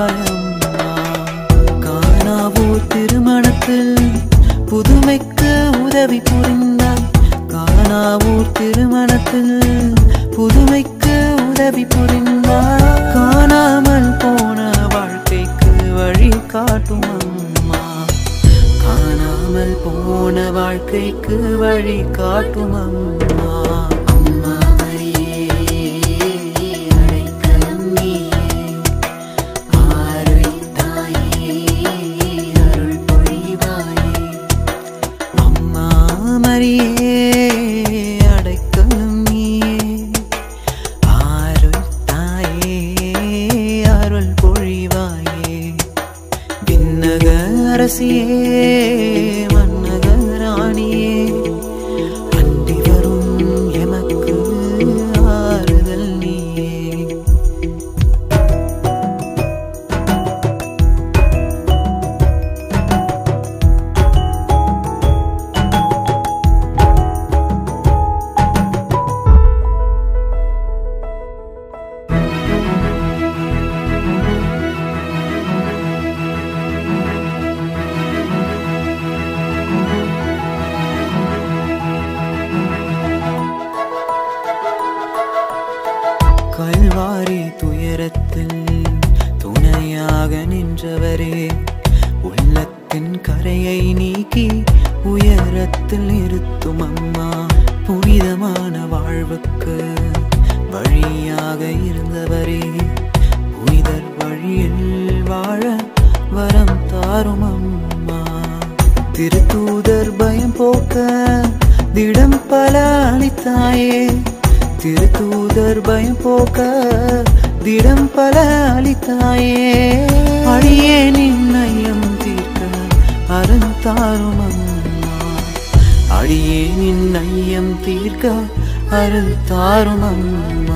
புரிவாயம்மா. காணாவூர் திருமணத்தில் புதுமைக்கு உதவி புரிந்தாய். காணாவூர் திருமணத்தில் புதுமைக்கு உதவி புரிந்தாய். காணாமல் போன வாழ்க்கைக்கு வழி காட்டும் அம்மா. காணாமல் போன வாழ்க்கைக்கு வழி காட்டும் அம்மா. அம்மா மரியே அடைக்கலம் நீயே, ஆருள் தாயே அருள் பொழிவாயே. அம்மா மரியே அடைக்கலம் நீயே, ஆருள் தாயே அருள் பொழிவாயே. விண்ணக அரசியே மன்னக ராணியே, அண்டி வரும் எமக்கு ஆறுதல் நீயே. கல்வாரி துயரத்தில் துணையாக நின்றவரே, உள்ளத்தின் கரையை நீக்கி உயரத்தில் நிறுத்தும் அம்மா. புனிதமான வாழ்வுக்கு வழியாக இருந்தவரே, புனிதர் வழியில் வாழ வரம் தாரும் அம்மா. திருத்தூதர் பயம் போக்க திடம் பல அளித்தாயே. திருத்தூதர் பயம் போக்க திடம் பல அளித்தாயே. அடியேனின் ஐயம் தீர்க்க அருள் தாரும் அம்மா. அடியேனின் ஐயம் தீர்க்க அருள் தாரும் அம்மா.